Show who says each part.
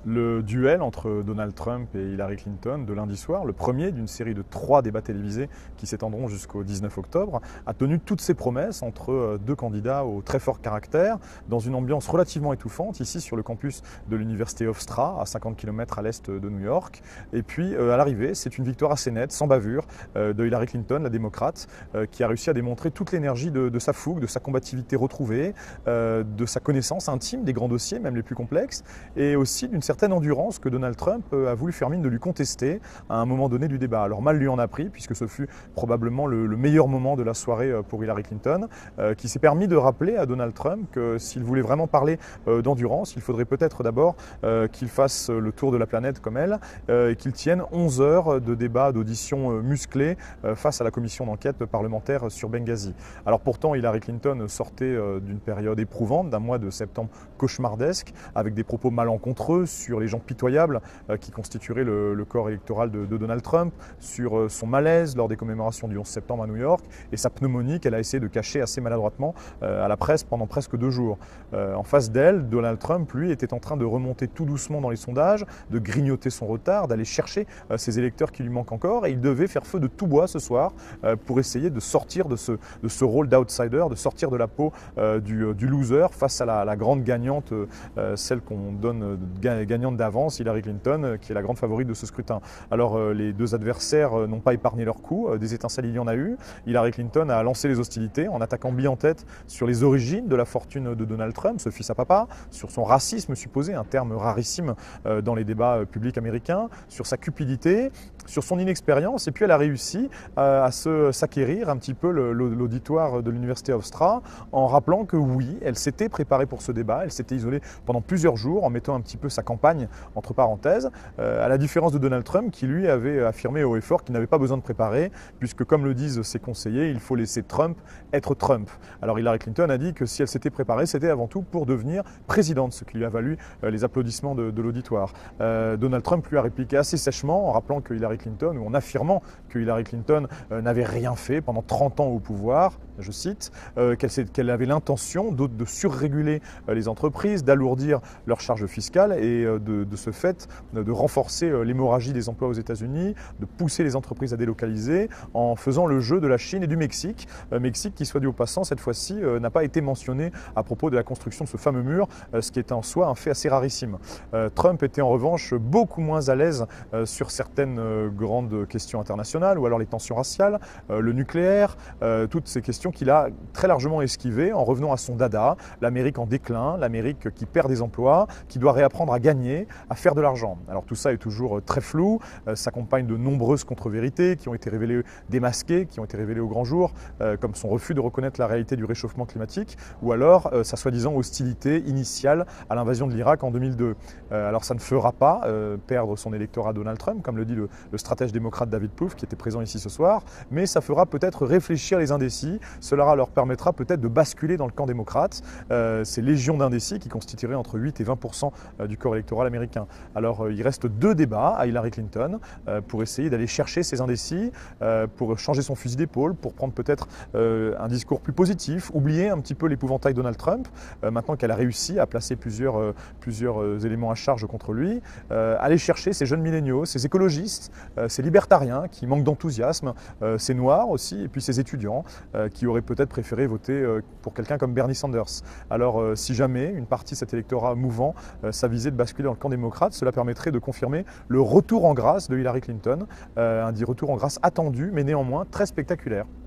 Speaker 1: Le duel entre Donald Trump et Hillary Clinton de lundi soir, le premier d'une série de 3 débats télévisés qui s'étendront jusqu'au 19 octobre, a tenu toutes ses promesses entre deux candidats au très fort caractère, dans une ambiance relativement étouffante, ici sur le campus de l'université Hofstra, à 50 km à l'est de New York. Et puis à l'arrivée, c'est une victoire assez nette, sans bavure, de Hillary Clinton, la démocrate, qui a réussi à démontrer toute l'énergie de sa fougue, de sa combativité retrouvée, de sa connaissance intime des grands dossiers, même les plus complexes, et aussi d'une certaine endurance que Donald Trump a voulu faire mine de lui contester à un moment donné du débat. Alors mal lui en a pris, puisque ce fut probablement le meilleur moment de la soirée pour Hillary Clinton, qui s'est permis de rappeler à Donald Trump que s'il voulait vraiment parler d'endurance, il faudrait peut-être d'abord qu'il fasse le tour de la planète comme elle, et qu'il tienne 11 heures de débat, d'audition musclée face à la commission d'enquête parlementaire sur Benghazi. Alors pourtant, Hillary Clinton sortait d'une période éprouvante, d'un mois de septembre cauchemardesque, avec des propos malencontreux sur les gens pitoyables qui constitueraient le corps électoral de Donald Trump, sur son malaise lors des commémorations du 11 septembre à New York et sa pneumonie qu'elle a essayé de cacher assez maladroitement à la presse pendant presque 2 jours. En face d'elle, Donald Trump, lui, était en train de remonter tout doucement dans les sondages, de grignoter son retard, d'aller chercher ses électeurs qui lui manquent encore, et il devait faire feu de tout bois ce soir pour essayer de sortir de ce rôle d'outsider, de sortir de la peau du loser face à la grande gagnante, celle qu'on donne gagnante d'avance, Hillary Clinton, qui est la grande favorite de ce scrutin. Alors les deux adversaires n'ont pas épargné leurs coups, des étincelles il y en a eu. Hillary Clinton a lancé les hostilités en attaquant bille en tête sur les origines de la fortune de Donald Trump, ce fils à papa, sur son racisme supposé, un terme rarissime dans les débats publics américains, sur sa cupidité, sur son inexpérience, et puis elle a réussi à s'acquérir un petit peu l'auditoire de l'université Hofstra en rappelant que oui, elle s'était préparée pour ce débat, elle s'était isolée pendant plusieurs jours en mettant un petit peu sa campagne entre parenthèses, à la différence de Donald Trump qui lui avait affirmé haut et fort qu'il n'avait pas besoin de préparer, puisque comme le disent ses conseillers, il faut laisser Trump être Trump. Alors Hillary Clinton a dit que si elle s'était préparée, c'était avant tout pour devenir présidente, ce qui lui a valu les applaudissements de l'auditoire. Donald Trump lui a répliqué assez sèchement en rappelant que Hillary Clinton, ou en affirmant que Hillary Clinton n'avait rien fait pendant 30 ans au pouvoir, je cite, qu'elle avait l'intention de surréguler les entreprises, d'alourdir leurs charges fiscales et de ce fait de renforcer l'hémorragie des emplois aux États-Unis, de pousser les entreprises à délocaliser en faisant le jeu de la Chine et du Mexique. Mexique qui, soit dit au passant, cette fois-ci n'a pas été mentionné à propos de la construction de ce fameux mur, ce qui est en soi un fait assez rarissime. Trump était en revanche beaucoup moins à l'aise sur certaines grandes questions internationales, ou alors les tensions raciales, le nucléaire, toutes ces questions qu'il a très largement esquivées en revenant à son dada, l'Amérique en déclin, l'Amérique qui perd des emplois, qui doit réapprendre à gagner, à faire de l'argent. Alors tout ça est toujours très flou, s'accompagne de nombreuses contre-vérités qui ont été révélées démasquées, qui ont été révélées au grand jour, comme son refus de reconnaître la réalité du réchauffement climatique, ou alors sa soi-disant hostilité initiale à l'invasion de l'Irak en 2002. Alors ça ne fera pas perdre son électorat à Donald Trump, comme le dit le stratège démocrate David Plouffe, qui était présent ici ce soir, mais ça fera peut-être réfléchir les indécis, cela leur permettra peut-être de basculer dans le camp démocrate, ces légions d'indécis qui constitueraient entre 8 et 20% du corps électoral américain. Alors il reste 2 débats à Hillary Clinton pour essayer d'aller chercher ces indécis, pour changer son fusil d'épaule, pour prendre peut-être un discours plus positif, oublier un petit peu l'épouvantail Donald Trump, maintenant qu'elle a réussi à placer plusieurs éléments à charge contre lui, aller chercher ces jeunes milléniaux, ces écologistes, ces libertariens qui manquent d'enthousiasme, ces noirs aussi, et puis ces étudiants qui auraient peut-être préféré voter pour quelqu'un comme Bernie Sanders. Alors si jamais une partie de cet électorat mouvant s'avisait de basculer dans le camp démocrate, cela permettrait de confirmer le retour en grâce de Hillary Clinton, un retour en grâce attendu, mais néanmoins très spectaculaire.